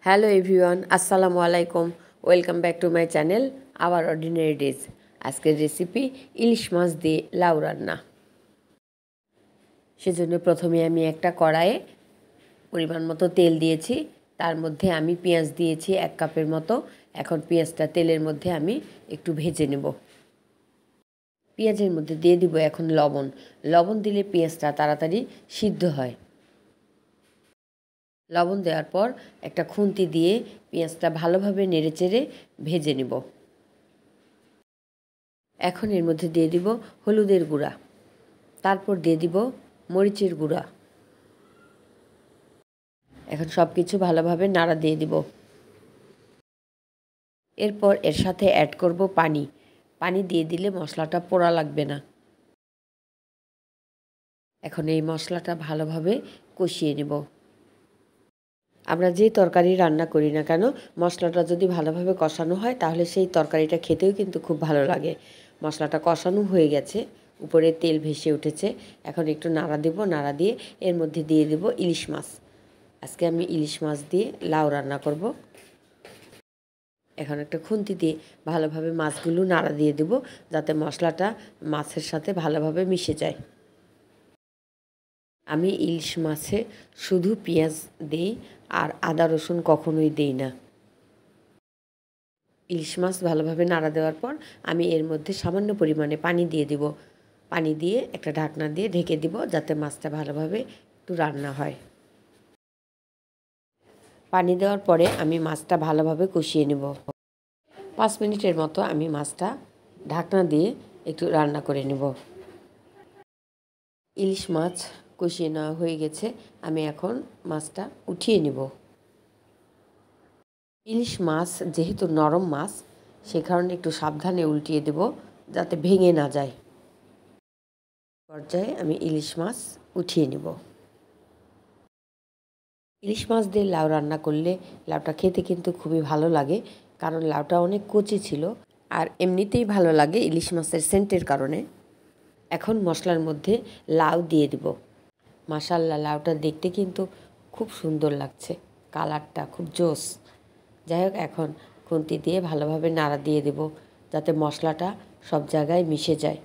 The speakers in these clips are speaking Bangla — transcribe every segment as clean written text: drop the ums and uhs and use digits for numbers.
হ্যালো এভরিওয়ান, আসসালামু আলাইকুম। Welcome back to my channel our ordinary days. আজকের রেসিপি ইলিশ মাছ দিয়ে লাউ রান্না। সেজন্য প্রথমে আমি একটা কড়াইয়ে পরিমাণ মতো তেল দিয়েছি। তার মধ্যে আমি পেঁয়াজ দিয়েছি 1 কাপের মতো। এখন পেঁয়াজটা তেলের মধ্যে আমি একটু ভেজে নেব। পেঁয়াজের মধ্যে দিয়ে দিব এখন লবণ। লবণ দিলে পেঁয়াজটা তাড়াতাড়ি সিদ্ধ হয়। লবণ দেওয়ার পর একটা খুন্তি দিয়ে পেঁয়াজটা ভালোভাবে নেড়েচেড়ে ভেজে নেব। এখন এর মধ্যে দিয়ে দিব হলুদের গুঁড়া, তারপর দিয়ে দিব মরিচের গুঁড়া। এখন সব কিছু ভালোভাবে নাড়া দিয়ে দিব। এরপর এর সাথে অ্যাড করব পানি। পানি দিয়ে দিলে মশলাটা পোড়া লাগবে না। এখন এই মশলাটা ভালোভাবে কষিয়ে নেব। আমরা যে তরকারি রান্না করি না কেন, মশলাটা যদি ভালোভাবে কষানো হয় তাহলে সেই তরকারিটা খেতেও কিন্তু খুব ভালো লাগে। মশলাটা কষানো হয়ে গেছে, উপরে তেল ভেসে উঠেছে। এখন একটু নাড়া দেব। নাড়া দিয়ে এর মধ্যে দিয়ে দেব ইলিশ মাছ। আজকে আমি ইলিশ মাছ দিয়ে লাউ রান্না করব। এখন একটা খুন্তি দিয়ে ভালোভাবে মাছগুলো নাড়া দিয়ে দেব, যাতে মশলাটা মাছের সাথে ভালোভাবে মিশে যায়। আমি ইলিশ মাছে শুধু পেঁয়াজ দিই, আর আদা রসুন কখনোই দিই না। ইলিশ মাছ ভালোভাবে নাড়া দেওয়ার পর আমি এর মধ্যে সামান্য পরিমাণে পানি দিয়ে দিব। পানি দিয়ে একটা ঢাকনা দিয়ে ঢেকে দিব, যাতে মাছটা ভালোভাবে একটু রান্না হয়। পানি দেওয়ার পরে আমি মাছটা ভালোভাবে কষিয়ে নেব। 5 মিনিটের মতো আমি মাছটা ঢাকনা দিয়ে একটু রান্না করে নেব। ইলিশ মাছ কষিয়ে নেওয়া হয়ে গেছে। আমি এখন মাছটা উঠিয়ে নেব। ইলিশ মাছ যেহেতু নরম মাছ, সে কারণে একটু সাবধানে উল্টিয়ে দেব, যাতে ভেঙে না যায়। পর্যায়ে আমি ইলিশ মাছ উঠিয়ে নেব। ইলিশ মাছ দিয়ে লাউ রান্না করলে লাউটা খেতে কিন্তু খুবই ভালো লাগে, কারণ লাউটা অনেক কচি ছিল, আর এমনিতেই ভালো লাগে ইলিশ মাছের সেন্টের কারণে। এখন মশলার মধ্যে লাউ দিয়ে দিব। মাশাআল্লাহ, লাউটা দেখতে কিন্তু খুব সুন্দর লাগছে, কালারটা খুব জোস। যাই হোক, এখন খুন্তি দিয়ে ভালোভাবে নাড়া দিয়ে দেব, যাতে মশলাটা সব জায়গায় মিশে যায়।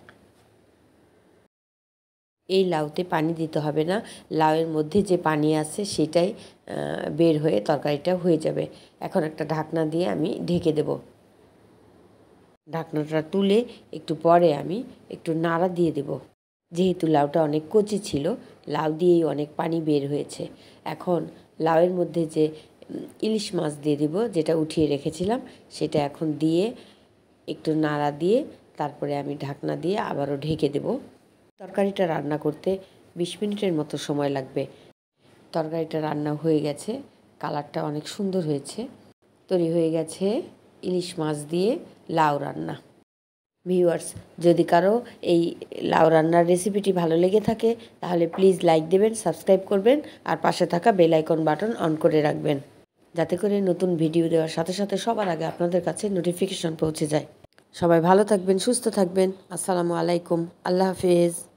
এই লাউতে পানি দিতে হবে না। লাউয়ের মধ্যে যে পানি আছে সেটাই বের হয়ে তরকারিটা হয়ে যাবে। এখন একটা ঢাকনা দিয়ে আমি ঢেকে দেব। ঢাকনাটা তুলে একটু পরে আমি একটু নাড়া দিয়ে দেব। যেহেতু লাউটা অনেক কচি ছিল, লাউ দিয়েই অনেক পানি বের হয়েছে। এখন লাউয়ের মধ্যে যে ইলিশ মাছ দিয়ে দিব, যেটা উঠিয়ে রেখেছিলাম, সেটা এখন দিয়ে একটু নাড়া দিয়ে তারপরে আমি ঢাকনা দিয়ে আবারও ঢেকে দেব। তরকারিটা রান্না করতে 20 মিনিটের মতো সময় লাগবে। তরকারিটা রান্না হয়ে গেছে, কালারটা অনেক সুন্দর হয়েছে। তৈরি হয়ে গেছে ইলিশ মাছ দিয়ে লাউ রান্না। ভিউয়ার্স, যদি কারো এই লাউ রান্নার রেসিপিটি ভালো লেগে থাকে তাহলে প্লিজ লাইক দেবেন, সাবস্ক্রাইব করবেন, আর পাশে থাকা বেল আইকন বাটন অন করে রাখবেন, যাতে করে নতুন ভিডিও দেওয়ার সাথে সাথে সবার আগে আপনাদের কাছে নোটিফিকেশন পৌঁছে যায়। সবাই ভালো থাকবেন, সুস্থ থাকবেন। আসসালামু আলাইকুম, আল্লাহ হাফেজ।